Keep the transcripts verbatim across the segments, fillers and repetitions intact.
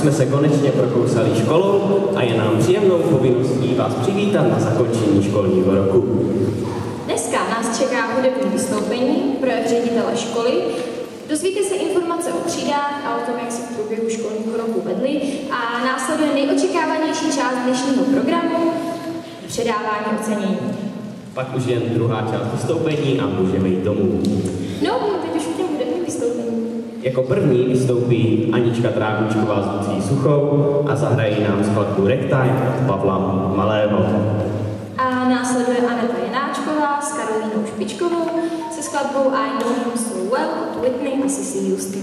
jsme se konečně prokousali školou a je nám příjemnou povinností vás přivítat na zakončení školního roku. Dneska nás čeká hudební vystoupení, projev ředitele školy, dozvíte se informace o třídách a o tom, jak se v průběhu školního roku vedli a následuje nejočekávanější část dnešního programu, předávání ocenění. Pak už jen druhá část vystoupení a můžeme jít domů. No, teď už k těm hudebním vystoupení. Jako první vystoupí Anička Trávničková s Lucí Suchou a zahrají nám skladbu Ragtime od Pavla Malého. A následuje Aneta Janáčková s Karolínou Špičkovou se skladbou I Know Him So Well od Whitney a Cissy Houston.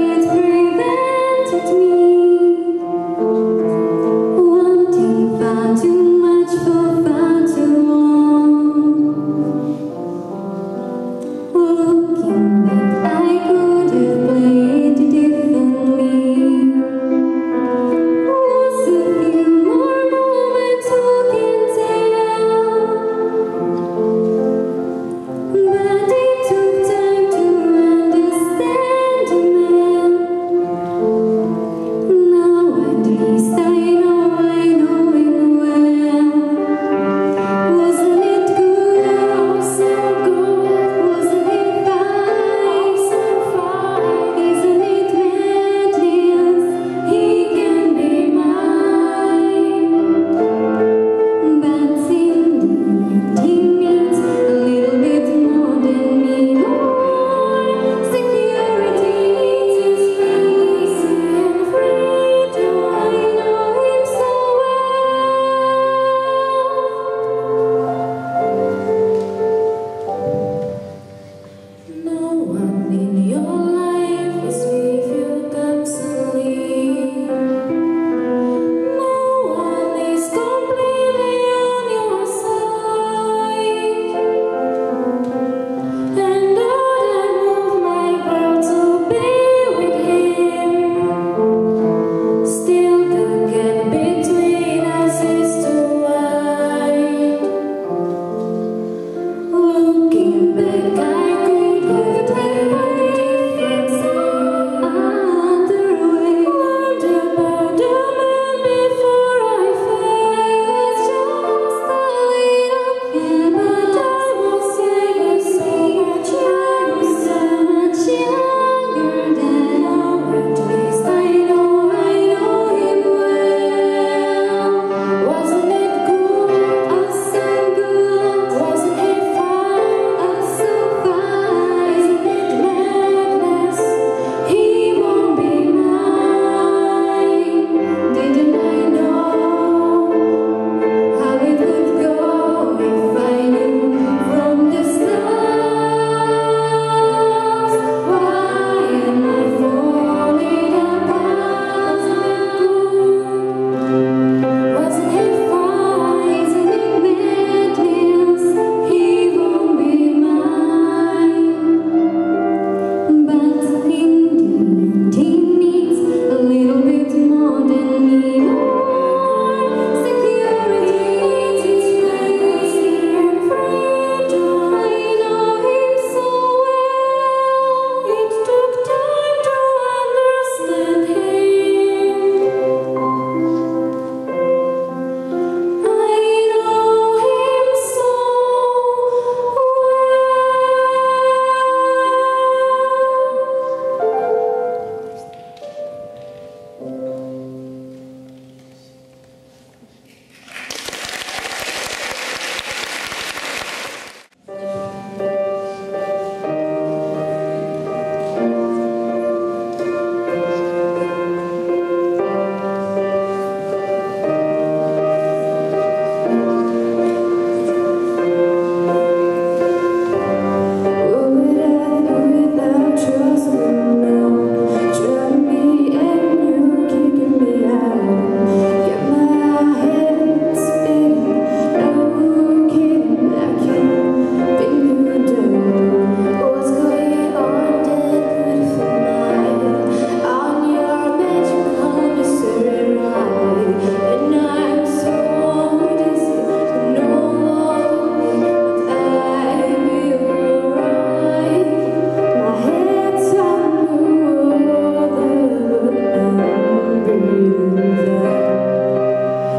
Wanting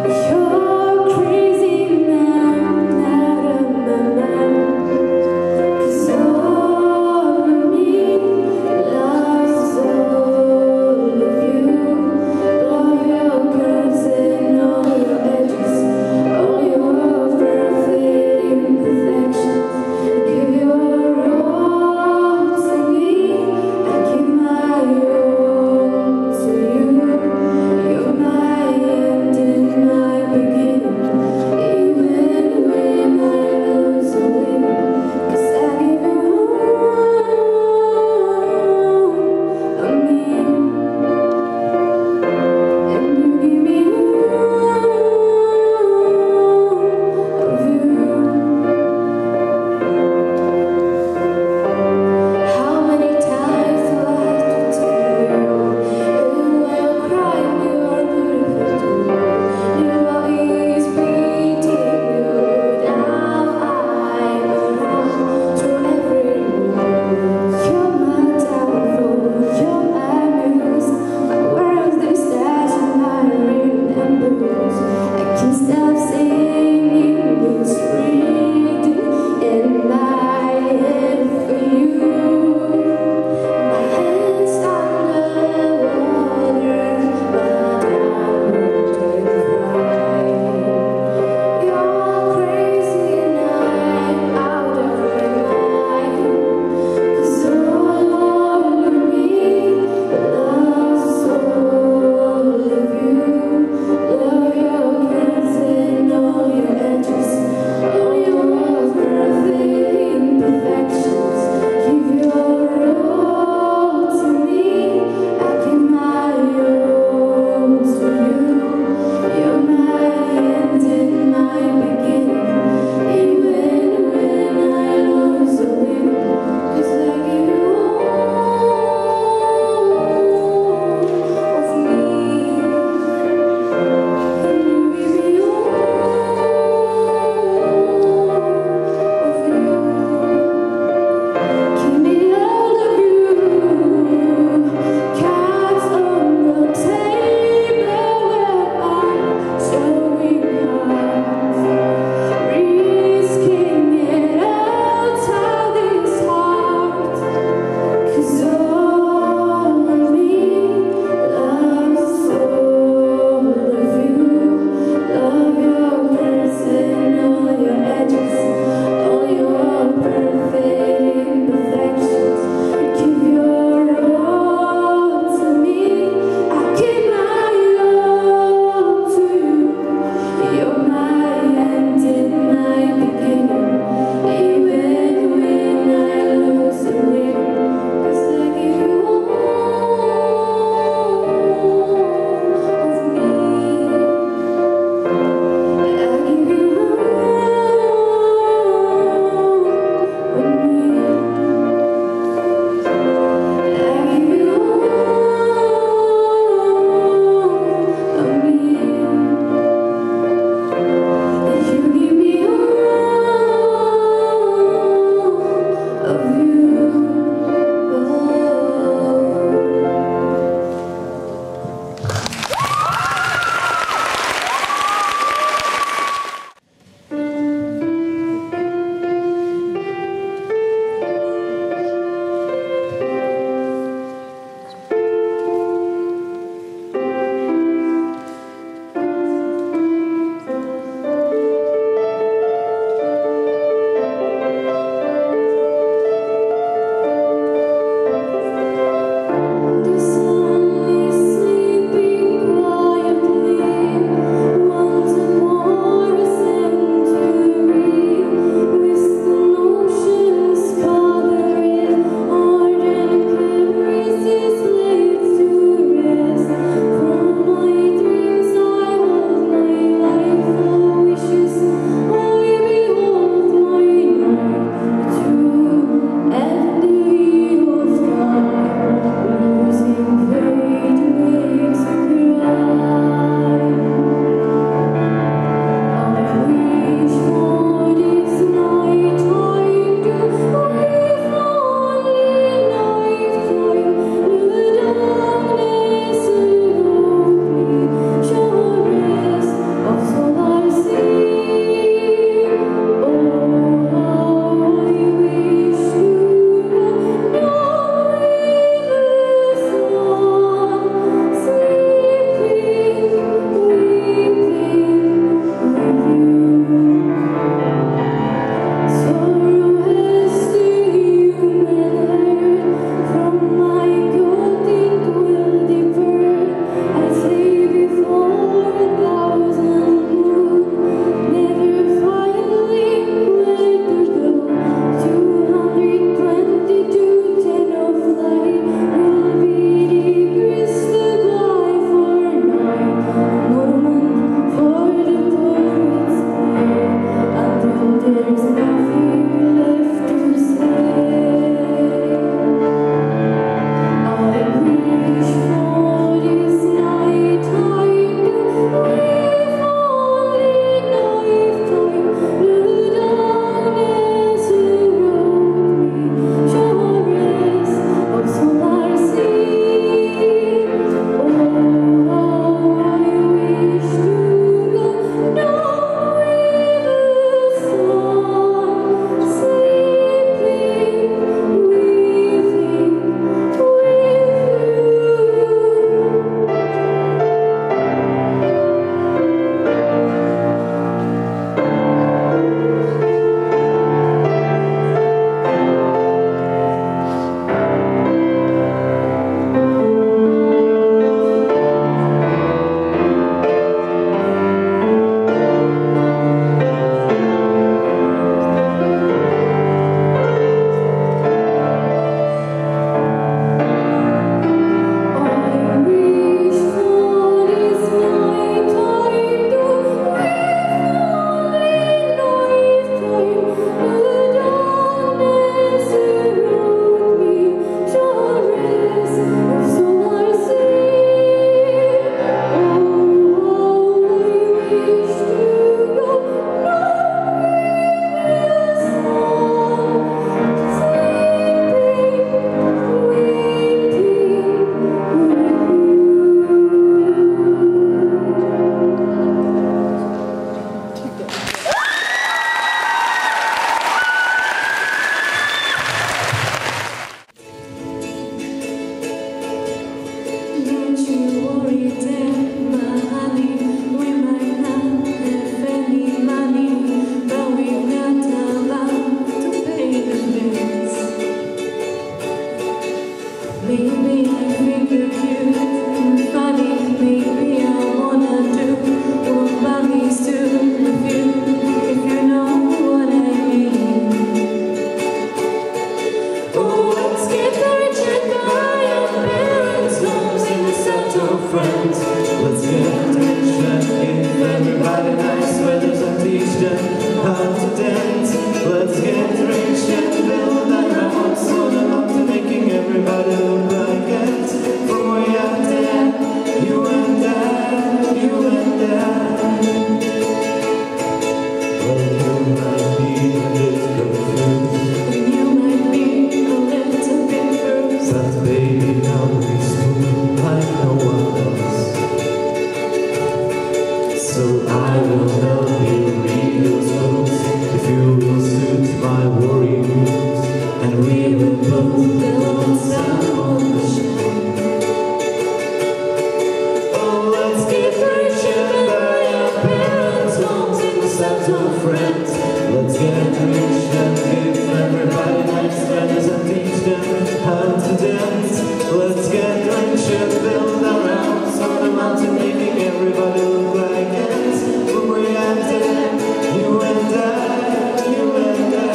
You're my end in my dance. Let's get rich and build our house on a mountain, making everybody look like it. From way out there, you and I, you and I. Well, you might be a bit confused, And you might be a little bit bruised, but baby, I'll be smooth like no one else. So I will help you read those books if you will suit my worry moods, and we will put the lights down on the shelf. Oh, let's get rich and buy our parents' homes in the set of friends. Let's get rich and give everybody nice friends and teach them how to dance. Let's get rich and build our house on a mountain, making everybody look like ants. When we're out there, you and I, you and I.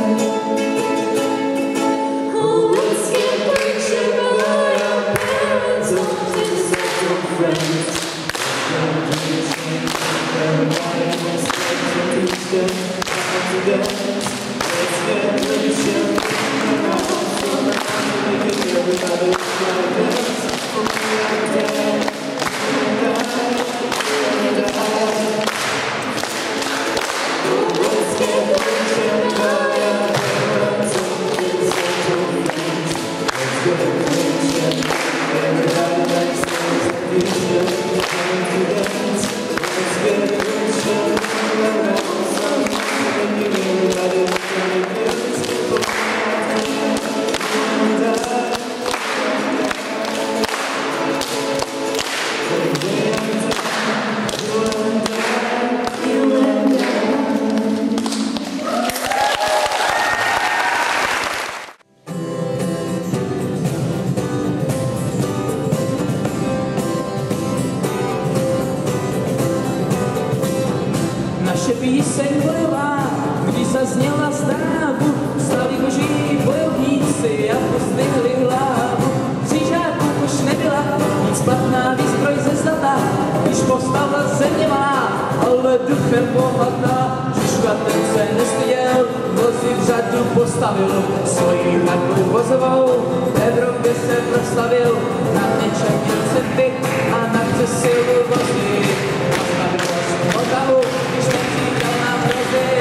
Oh, let's get rich and buy our parents' homes in the set of friends. Let's get rich and give everybody nice friends and teach them how to dance. Let's get rich and build our house on a mountain, making everybody look like ants. When we're out there, you and I, you and I. Let's get rich and buy our parents' homes in the set of friends. Let's get rich and give everybody nice things and teach them how to dance. Let's get rich and build our house on a mountain, making everybody look like ants. When we're out there, you and I. When we're out there, you and I, you and I. Naše píseň bojová, když zazněla z dávu, stali boží bojovníci a pozdvihli hlavu. Křížáků už nebyla, nic platná výzbroj ze zlata, když postavila země má, ale duchem bohatá. Žižka ten se nestyděl, vozy v řadu postavil, svojí hradbu vozovou v Evropě se proslavil. Na něčem měl cepy a na přesilu vozy. Otavu, když nepřítel nám hrozí.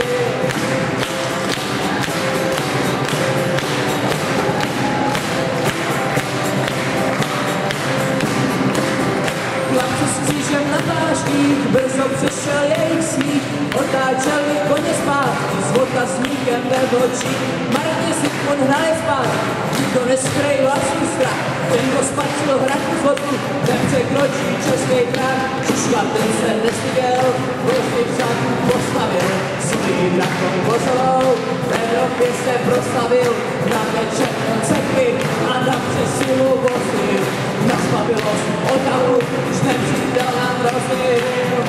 Chlapci s křížem na pláštích, brzo přišel jejich smích. Otáčeli koně zpátky s otazníkem ve očích. Marně si on hraje spát, nikdo neskryje vlastní strach. Ten, kdo spatřil hradku z vodu, nepřekročí český prach. Žižka ten se nestyděl, vozy v řadu postavil, svůj drakom vozovou v Evropě se proslavil. Na večer cepy a na přesilu vozy, na spabilost Otavu, už nepřítel nám hrozil.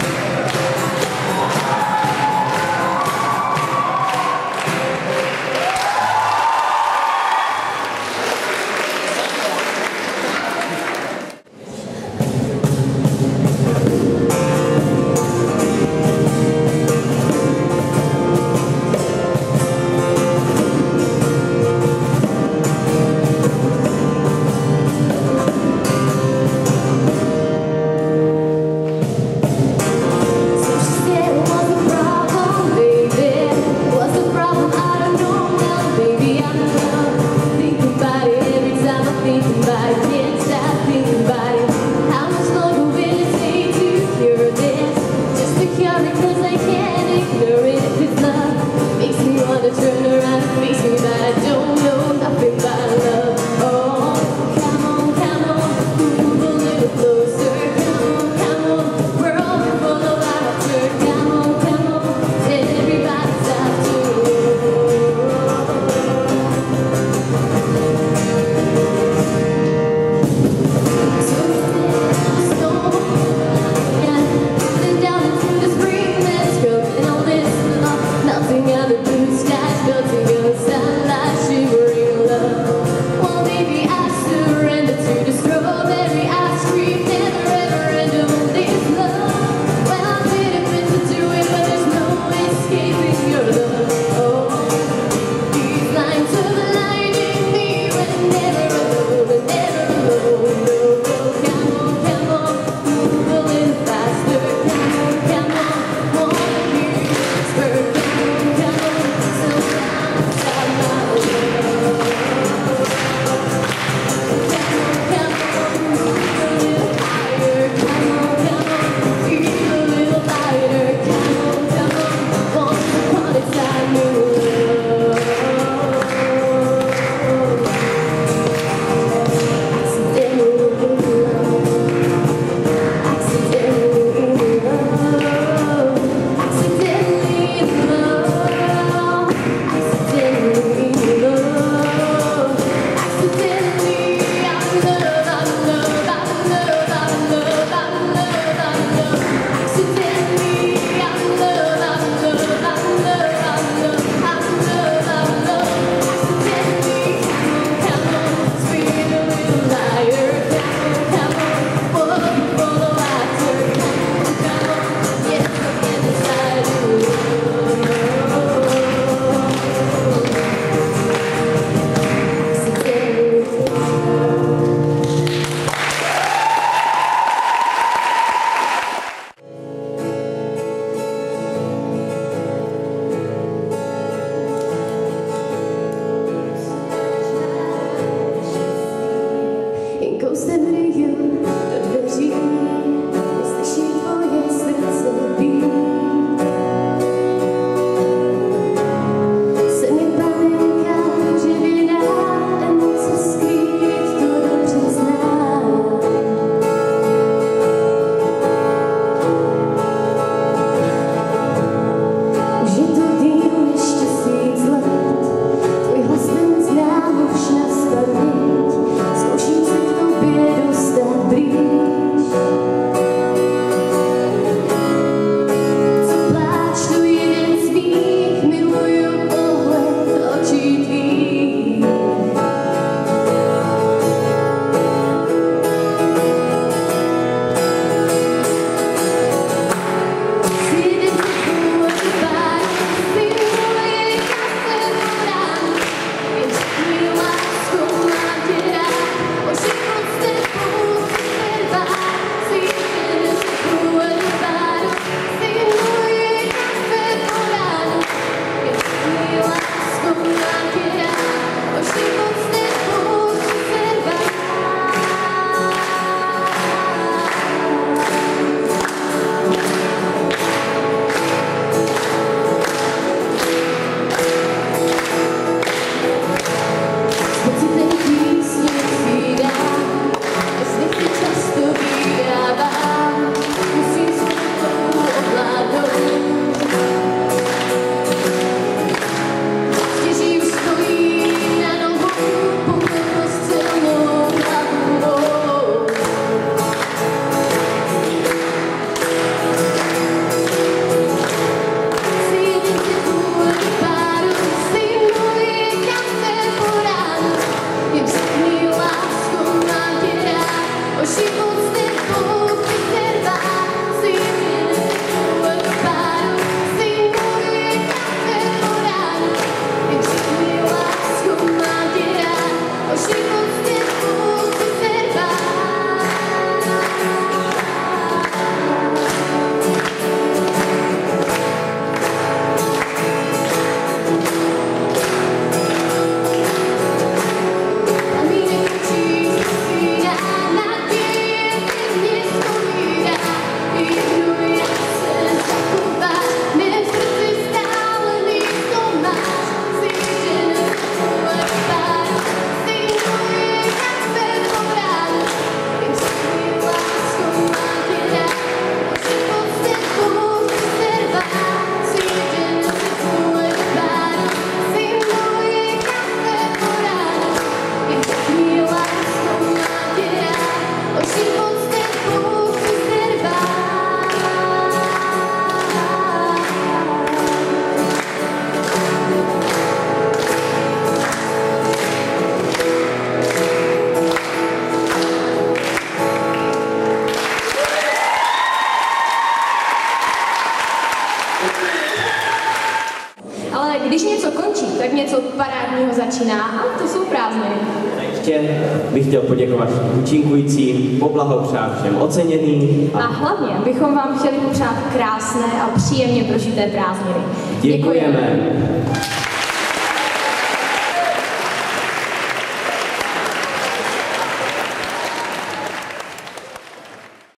Ale když něco končí, tak něco parádního začíná a to jsou prázdniny. Ještě bych chtěl poděkovat účinkujícím, poblahopřát všem oceněným. A hlavně bychom vám chtěli popřát krásné a příjemně prožité prázdniny. Děkujeme.